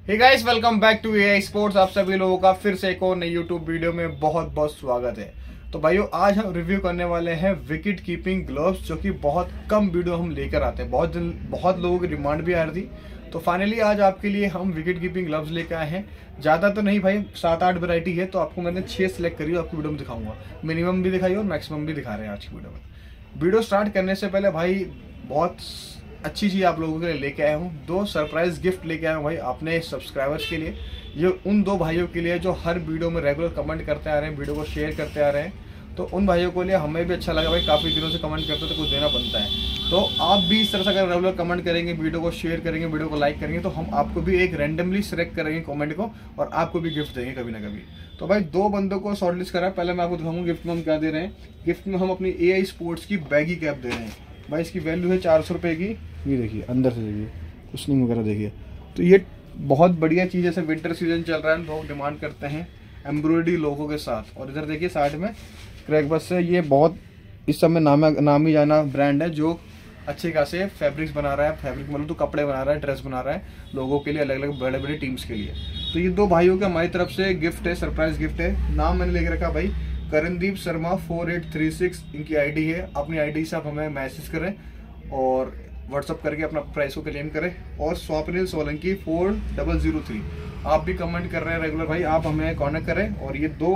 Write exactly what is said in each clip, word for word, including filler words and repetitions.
Hey guys, welcome back to AI sports. आप सभी लोगों का फिर से एक और नई यूट्यूब वीडियो में बहुत बहुत स्वागत है। तो भाइयों, आज हम रिव्यू करने वाले हैं विकेट कीपिंग ग्लव्स, जो कि बहुत कम वीडियो हम लेकर आते हैं। बहुत जन, बहुत लोगों की डिमांड भी आ रही थी, तो फाइनली आज आपके लिए हम विकेट कीपिंग ग्लव्स लेकर आए हैं। ज़्यादा तो नहीं भाई, सात आठ वैरायटी है, तो आपको मैंने छः सेलेक्ट करी, आपको वीडियो में दिखाऊंगा। मिनिमम भी दिखाई और मैक्सिमम भी दिखा रहे हैं आज की वीडियो में। वीडियो स्टार्ट करने से पहले भाई, बहुत अच्छी चीज़ आप लोगों के लिए लेके आया हूँ। दो सरप्राइज गिफ्ट लेके आया हूँ भाई अपने सब्सक्राइबर्स के लिए। ये उन दो भाइयों के लिए जो हर वीडियो में रेगुलर कमेंट करते आ रहे हैं, वीडियो को शेयर करते आ रहे हैं। तो उन भाइयों को लिए हमें भी अच्छा लगा भाई, काफ़ी दिनों से कमेंट करते तो कुछ देना बनता है। तो आप भी इस तरह से अगर रेगुलर कमेंट करेंगे, वीडियो को शेयर करेंगे, वीडियो को लाइक करेंगे, तो हम आपको भी एक रैंडमली सिलेक्ट करेंगे कमेंट को और आपको भी गिफ्ट देंगे कभी ना कभी। तो भाई दो बंदों को शॉर्टलिस्ट करा। पहले मैं आपको दिखाऊंगा गिफ्ट में हम क्या दे रहे हैं। गिफ्ट में हम अपनी एआई स्पोर्ट्स की बैगी कैप दे रहे हैं भाई। इसकी वैल्यू है चार सौ रुपये की। ये देखिए, अंदर से देखिए, कुशनिंग वगैरह देखिए। तो ये बहुत बढ़िया चीज़ है। जैसे विंटर सीजन चल रहा है, लोग डिमांड करते हैं एम्ब्रॉयडरी लोगों के साथ। और इधर देखिए साइड में क्रैकबस से, ये बहुत इस समय नाम नामी जाना ब्रांड है जो अच्छे खासे फैब्रिक्स बना रहा है। फैब्रिक मतलब तो कपड़े बना रहा है, ड्रेस बना रहा है लोगों के लिए, अलग अलग बड़े बड़े टीम्स के लिए। तो ये दो भाइयों के हमारी तरफ से गिफ्ट है, सरप्राइज गिफ्ट है। नाम मैंने लेके रखा भाई Karandeep Sharma four eight three six इनकी आईडी है। अपनी आईडी से आप हमें मैसेज करें और व्हाट्सअप करके अपना प्राइस को क्लेम करें। और Swapnil Solanki four double zero three, आप भी कमेंट कर रहे हैं रेगुलर भाई, आप हमें कॉन्टेक्ट करें। और ये दो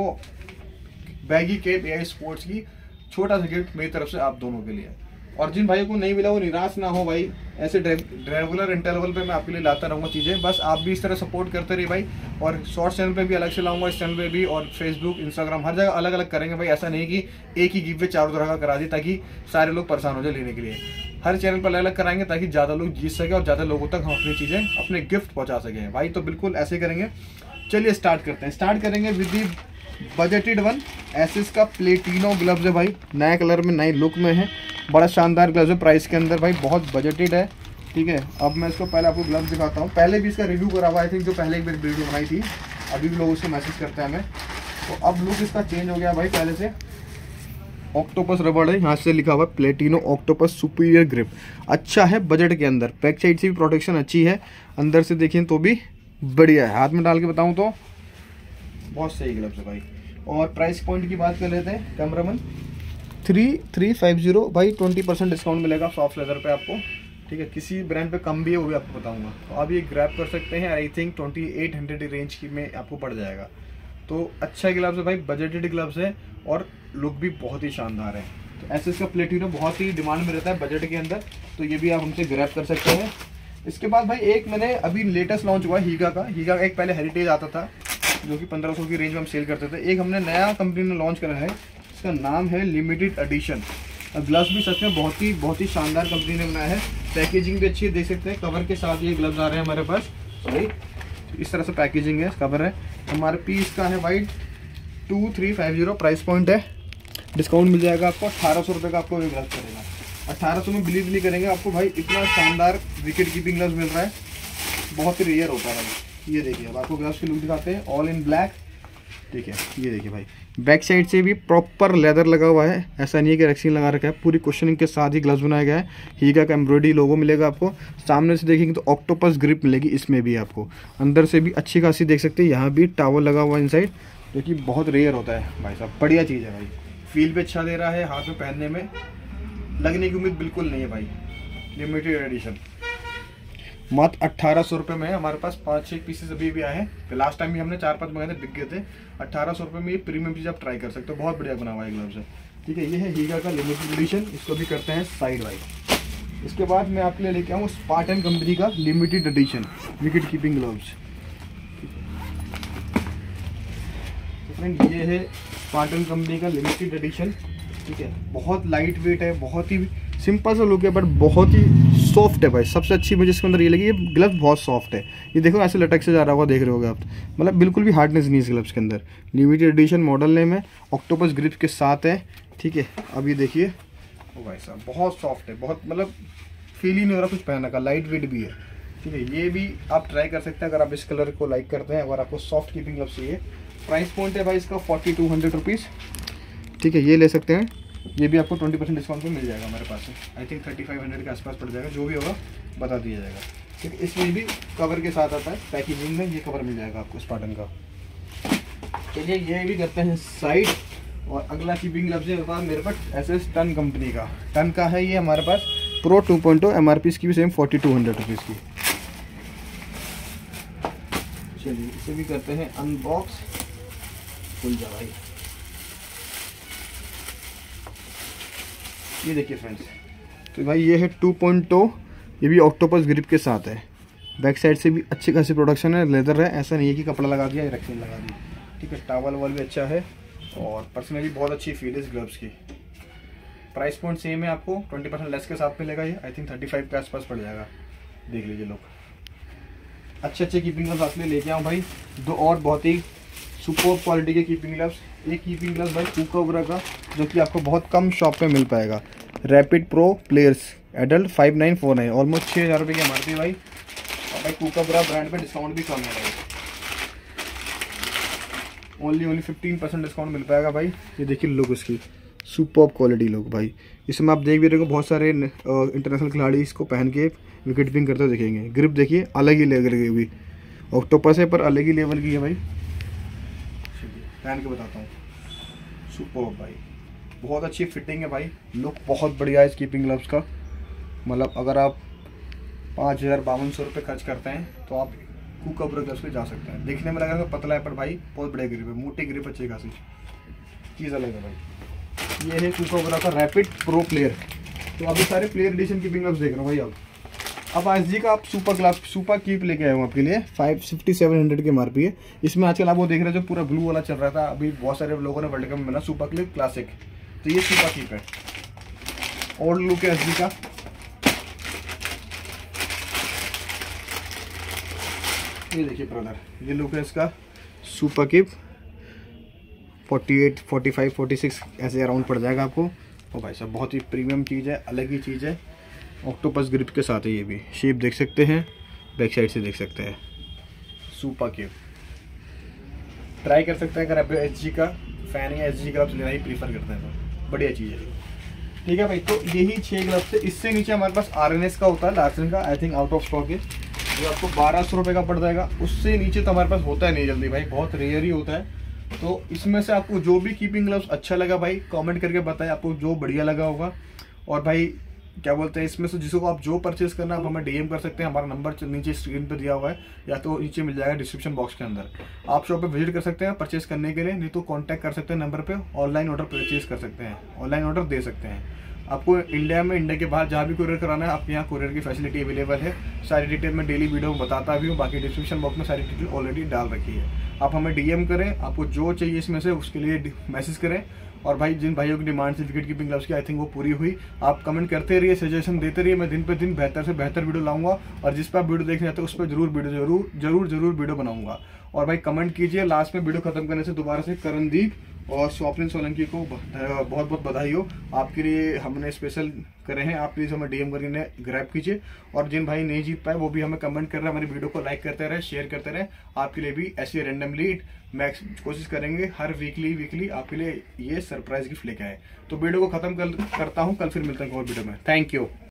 बैगी केप एआई स्पोर्ट्स की छोटा सा गिफ्ट मेरी तरफ से आप दोनों के लिए। और जिन भाइयों को नहीं मिला वो निराश ना हो भाई, ऐसे रेगुलर इंटरवल पे मैं आपके लिए लाता रहूँगा चीज़ें। बस आप भी इस तरह सपोर्ट करते रहिए भाई। और शॉर्ट्स चैनल पे भी अलग से लाऊंगा, इस चैनल पे भी, और फेसबुक, इंस्टाग्राम, हर जगह अलग अलग करेंगे भाई। ऐसा नहीं कि एक ही गिव वे चारों तरह का करा दी ताकि सारे लोग परेशान हो जाए लेने के लिए। हर चैनल पर अलग अलग कराएंगे ताकि ज़्यादा लोग जीत सके और ज़्यादा लोगों तक हम अपनी चीज़ें, अपने गिफ्ट पहुँचा सकें भाई। तो बिल्कुल ऐसे करेंगे। चलिए स्टार्ट करते हैं। स्टार्ट करेंगे विद दी बजटेड वन। एसिस का प्लेटिनो ग्लव्स है भाई, नए कलर में, नई लुक में है। बड़ा शानदार ग्लव्स है प्राइस के अंदर भाई, बहुत बजटेड है। ठीक है, अब मैं इसको पहले आपको ग्लव्स दिखाता हूँ। पहले भी इसका रिव्यू करा हुआ, आई थिंक जो पहले एक बार वीडियो बनाई थी। अभी भी लोग उससे मैसेज करते हैं हमें। तो अब लुक इसका चेंज हो गया भाई। पहले से ऑक्टोपस रबड़ है, यहाँ से लिखा हुआ है प्लेटिनो ऑक्टोपस सुपीरियर ग्रिप। अच्छा है बजट के अंदर। बैक साइड से भी प्रोटेक्शन अच्छी है, अंदर से देखिए तो भी बढ़िया है। हाथ में डाल के बताऊँ तो बहुत सही ग्लव्स है भाई। और प्राइस पॉइंट की बात कर लेते हैं cameraman. Three three five zero भाई, ट्वेंटी परसेंट डिस्काउंट मिलेगा सॉफ्ट लेदर पे आपको। ठीक है, किसी ब्रांड पे कम भी है वो भी आपको बताऊंगा। तो आप ये ग्रैब कर सकते हैं। I think twenty eight hundred range की में आपको पड़ जाएगा। तो अच्छा ग्लव्स है भाई, बजटेड ग्लव्स है और लुक भी बहुत ही शानदार है। तो ऐसे इसका प्लेटिनो बहुत ही डिमांड में रहता है बजट के अंदर, तो ये भी आप हमसे ग्रैब कर सकते हैं। इसके बाद भाई एक मैंने अभी लेटेस्ट लॉन्च हुआ है हीगा का। हीगा का एक पहले हेरिटेज आता था जो कि पंद्रह सौ की रेंज में हम सेल करते थे। एक हमने नया कंपनी ने लॉन्च करा है, इसका नाम है लिमिटेड एडिशन। ग्लव्स भी सच में बहुत ही बहुत ही शानदार कंपनी ने बनाया है। पैकेजिंग भी अच्छी है, देख सकते हैं। कवर के साथ ये ग्लव्स आ रहे हैं हमारे पास भाई, इस तरह से पैकेजिंग है, कवर है। हमारे पीस का है भाई two three five zero price point है। डिस्काउंट मिल जाएगा आपको, अट्ठारह सौ रुपये का आपको ये ग्लव्स पड़ेगा। अट्ठारह सौ में बिलीव नहीं करेंगे आपको भाई, इतना शानदार विकेट कीपिंग ग्लव्स मिल रहा है। बहुत ही रेयर होता है भाई। ये देखिए, अब आपको ग्लव्स की लुक दिखाते हैं, ऑल इन ब्लैक। ठीक है, ये देखिए भाई, बैक साइड से भी प्रॉपर लेदर लगा हुआ है। ऐसा नहीं है कि रेक्सिन लगा रखा है, पूरी कुशनिंग के साथ ही ग्लव्स बनाया गया है। हीगा का एम्ब्रॉयडरी लोगो मिलेगा आपको। सामने से देखेंगे तो ऑक्टोपस ग्रिप मिलेगी इसमें भी आपको। अंदर से भी अच्छी खासी देख सकते हैं, यहाँ भी टावल लगा हुआ है इनसाइड, जो कि बहुत रेयर होता है भाई साहब। बढ़िया चीज़ है भाई, फील भी अच्छा दे रहा है, हाथ में पहनने में लगने की उम्मीद बिल्कुल नहीं है भाई। लिमिटेड एडिशन मात्र अट्ठारह सौ रुपये में है। हमारे पास पाँच छः पीसेस अभी भी आए हैं। लास्ट टाइम भी हमने चार पांच मंगाए थे, बिक गए थे। अट्ठारह सौ रुपये में ये प्रीमियम चीज़ आप ट्राई कर सकते हो, बहुत बढ़िया बना हुआ है ग्लव्स है। ठीक है, ये है हीगा का लिमिटेड एडिशन, इसको भी करते हैं साइड वाइड। इसके बाद मैं आपके लिए लेके आऊँ स्पार्टन कंपनी का limited edition wicket keeping gloves. तो फ्रेंड ये है स्पार्टन कंपनी का लिमिटेड एडिशन। ठीक है, बहुत लाइट वेट है, बहुत ही सिंपल सा लुक है, बट बहुत ही सॉफ्ट है भाई। सबसे अच्छी मुझे इसके अंदर ये लगी, ये ग्लव्स बहुत सॉफ्ट है। ये देखो ऐसे लटक से जा रहा होगा, देख रहे होगे आप, मतलब बिल्कुल भी हार्डनेस नहीं है इस ग्लव्स के अंदर। लिमिटेड एडिशन मॉडल नेम है, ऑक्टोपस ग्रिप के साथ है। ठीक है, अब ये देखिए, ओ भाई साहब बहुत सॉफ्ट है, बहुत मतलब फील ही नहीं हो रहा कुछ पहनने का, लाइट वेट भी है। ठीक है, ये भी आप ट्राई कर सकते हैं अगर आप इस कलर को लाइक करते हैं, अगर आपको सॉफ्ट कीपिंग ग्लव्स चाहिए। प्राइस पॉइंट है भाई इसका फोर्टी टू हंड्रेड रुपीज़। ठीक है, ये ले सकते हैं। ये भी आपको ट्वेंटी परसेंट डिस्काउंट पे मिल जाएगा हमारे पास से। I think thirty five hundred के आसपास पड़ जाएगा, जो भी होगा बता दिया जाएगा। ठीक है, इसमें भी कवर के साथ आता है, पैकेजिंग में ये कवर मिल जाएगा आपको स्पार्टन का। चलिए ये भी करते हैं साइड। और अगला कीपिंग ग्लव्स है मेरे पास मेरे पास एस एस टन कंपनी का, टन का है ये हमारे पास pro two point O, M R P इसकी भी same forty two hundred rupees की। चलिए इसे भी करते हैं अनबॉक्स, खुल जा भाई। ये देखिए फ्रेंड्स, तो भाई ये है टू पॉइंट ओ, ये भी ऑक्टोपस ग्रिप के साथ है। बैक साइड से भी अच्छी खासी प्रोडक्शन है, लेदर है, ऐसा नहीं है कि कपड़ा लगा दिया या रक्सीन लगा दी। ठीक है, टावल वाल भी अच्छा है और पर्सनली बहुत अच्छी फील इस ग्लव्स की। प्राइस पॉइंट सेम है, आपको ट्वेंटी परसेंट लेस के साथ मिलेगा। ये आई थिंक थर्टी फाइव के आसपास पड़ जाएगा। देख लीजिए लोग, अच्छे अच्छे कीपिंग ग्लव्स आपके लिए लेके आऊँ भाई। दो और बहुत ही सुपर क्वालिटी के कीपिंग ग्लव्स। एक कीपिंग ग्लव्स भाई कूकोब्रा का, जो कि आपको बहुत कम शॉप पे मिल पाएगा। Rapid pro players adult five nine four nine, almost छः हज़ार रुपये की एमआरपी भाई। और भाई कूकोब्रा ब्रांड पे डिस्काउंट भी कम है भाई, only only fifteen percent discount मिल पाएगा भाई। ये देखिए लुक इसकी, सुपर क्वालिटी लुक भाई। इसमें आप देख भी रहे हो बहुत सारे इंटरनेशनल खिलाड़ी इसको पहन के विकेट कीपिंग करते हुए देखेंगे। ग्रिप देखिए अलग ही लेवल की हुई, ऑक्टोपस है पर अलग ही लेवल की है भाई। पहन के बताता हूँ, सुपर भाई, बहुत अच्छी फिटिंग है भाई। लुक बहुत बढ़िया है इस कीपिंग ग्लव्स का। मतलब अगर आप पाँच हज़ार बावन सौ रुपये खर्च करते हैं तो आप कूकोब्रा ग्लव्स पे जा सकते हैं। देखने में लगा पतला है पर भाई बहुत बढ़िया ग्रिप है, मोटी ग्रिप, अच्छी खासी चीज़ अलग है भाई। ये है कूकोब्रा का रैपिड प्रो प्लेयर। तो अभी सारे प्लेयर एडिशन कीपिंग ग्लव्स देख रहे हो भाई। अब अब एस जी का आप सुपर ग्लव्स सुपर कीप लेके आए हूँ आपके लिए, फाइव फिफ्टी सेवन हंड्रेड के एमआरपी है। इसमें आजकल आप वो देख रहे हो जो पूरा ब्लू वाला चल रहा था, अभी बहुत सारे लोगों ने वर्ल्ड कप में बना सुपर क्लिप क्लासिक, तो ये सुपर कीप है। और लुक है एस जी का, ये देखिए ब्रदर, ये लुक है इसका super keep. Forty eight forty five forty six ऐसे अराउंड पड़ जाएगा आपको। और भाई साहब बहुत ही प्रीमियम चीज़ है, अलग ही चीज़ है। ऑक्टोपस ग्रिप के साथ है ये भी, शेप देख सकते हैं, बैक साइड से देख सकते हैं। सुपर कीप ट्राई कर सकते हैं अगर आप एच जी का फैन या एच जी ग्लव्स लेना ही प्रीफर करते हैं तो बढ़िया चीज़ है। ठीक है भाई, तो यही छः ग्लव्स थे। इससे नीचे हमारे पास आर एन एस का होता है, लार्सन का, I think out of stock है, जो आपको बारह सौ रुपये का पड़ जाएगा। उससे नीचे तो हमारे पास होता है नहीं जल्दी भाई, बहुत रेयर ही होता है। तो इसमें से आपको जो भी कीपिंग ग्लव्स अच्छा लगा भाई कमेंट करके बताएं, आपको जो बढ़िया लगा होगा। और भाई क्या बोलते हैं, इसमें से जिसको आप जो परचेज करना आप हमें डीएम कर सकते हैं। हमारा नंबर नीचे स्क्रीन पे दिया हुआ है या तो नीचे मिल जाएगा डिस्क्रिप्शन बॉक्स के अंदर। आप शॉप पे विजिट कर सकते हैं परचेज करने के लिए, नहीं तो कांटेक्ट कर सकते हैं नंबर पे। ऑनलाइन ऑर्डर परचेज कर सकते हैं, ऑनलाइन ऑर्डर दे सकते हैं। आपको इंडिया में, इंडिया के बाहर जहाँ भी कुरियर कराना है आपके यहाँ कुरियर की फैसिलिटी अवेलेबल है। सारी डिटेल मैं डेली वीडियो में बताता भी हूँ, बाकी डिस्क्रिप्शन बॉक्स में सारी डिटेल ऑलरेडी डाल रखी है। आप हमें डीएम करें, आपको जो चाहिए इसमें से उसके लिए मैसेज करें। और भाई जिन भाइयों की डिमांड थी विकेट कीपिंग ग्लव्स की, आई थिंक वो पूरी हुई। आप कमेंट करते रहिए, सजेशन देते रहिए, मैं दिन पे दिन बेहतर से बेहतर वीडियो लाऊंगा। और जिस पर आप वीडियो देखने जाते हैं उस पर जरूर वीडियो जरूर जरूर जरूर वीडियो बनाऊंगा। और भाई कमेंट कीजिए। लास्ट में वीडियो खत्म करने से दोबारा से करणदीप और स्वप्निल सोलंकी को बहुत बहुत बधाई हो, आपके लिए हमने स्पेशल करे हैं। आप प्लीज़ हमें डीएम करके ग्रैब कीजिए। और जिन भाई नहीं जीत पाए वो भी हमें कमेंट कर रहे हैं, हमारी वीडियो को लाइक करते रहे, शेयर करते रहे। आपके लिए भी ऐसी रैंडमली मैक्स कोशिश करेंगे हर वीकली वीकली आपके लिए ये सरप्राइज गिफ्ट लेके आए। तो वीडियो को खत्म कर, करता हूँ, कल फिर मिलते हैं और वीडियो में। Thank you.